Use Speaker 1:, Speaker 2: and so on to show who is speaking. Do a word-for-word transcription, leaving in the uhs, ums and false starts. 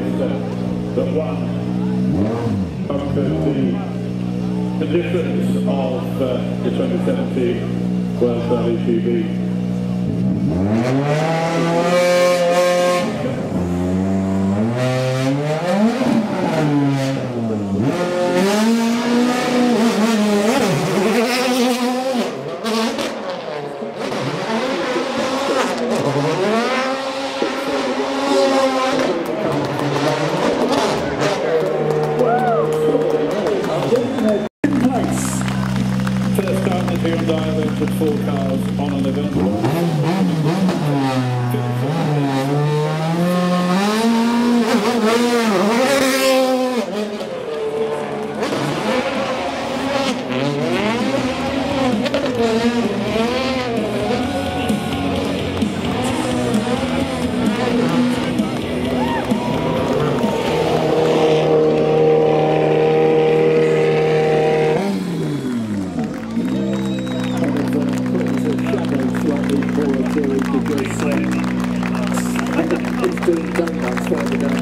Speaker 1: Fiesta that won conquered the conditions of uh, the twenty seventeen World Rally G B. First time that Hyundai have entered four cars on an event.
Speaker 2: Because uh, it's doing done that slightly down